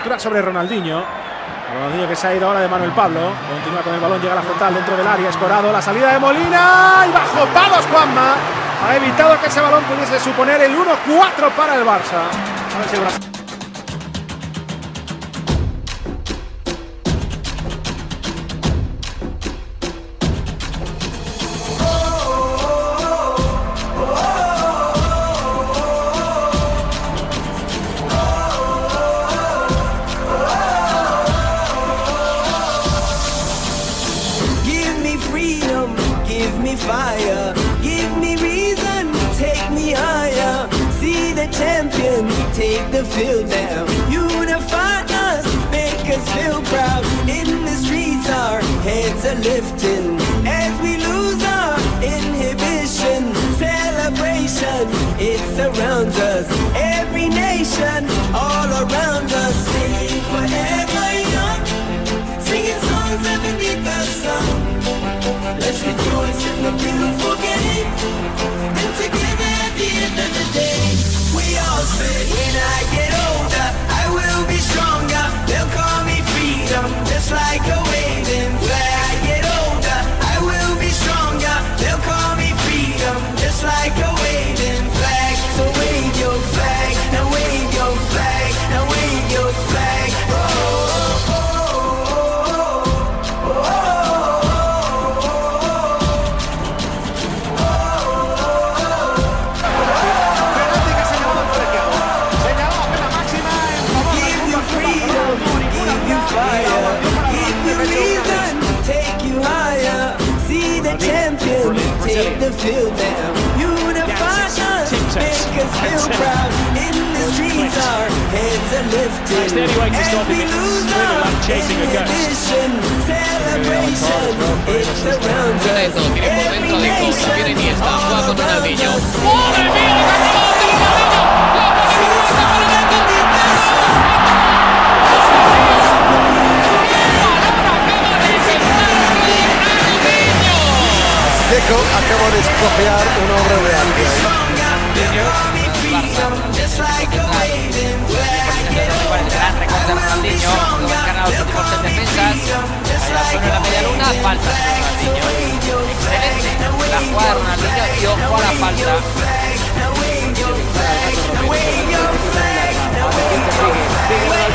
aventura sobre Ronaldinho. Ronaldinho que se ha ido ahora de Manuel Pablo. Continúa con el balón, llega a la frontal dentro del área. Escorado, la salida de Molina. Y bajo palos Juanma. Ha evitado que ese balón pudiese suponer el 1-4 para el Barça. A ver si el Barça... Give me fire, give me reason, take me higher. See the champions take the field now. Unify us, make us feel proud. In the streets our heads are lifting as we lose our inhibition. Celebration, it surrounds us. Every nation, all around us. Sing forever young, singing songs underneath the sun. Let's rejoice in the beautiful game, and together at the end of the day, we all say, when I get older, I will be stronger. They'll call me freedom, just like a waving flag. I get older, I will be stronger. They'll call me freedom, just like a waving flag. So wave your flag, now wave your flag, now wave your flag. Oh, oh, oh. Take the field now, unify us, make us feel proud. In the streets our heads are lifted as we lose our inhibition. Celebration, it surrounds us. Every nation, all around us. Deco acaba de estropear una obra de arte. Gran recorte de Ronaldinho, lo encarna los últimos en defensas. Ahí la zona en la media luna, falta de Ronaldinho. Excelente la jugada de Ronaldinho y ojo a la falta.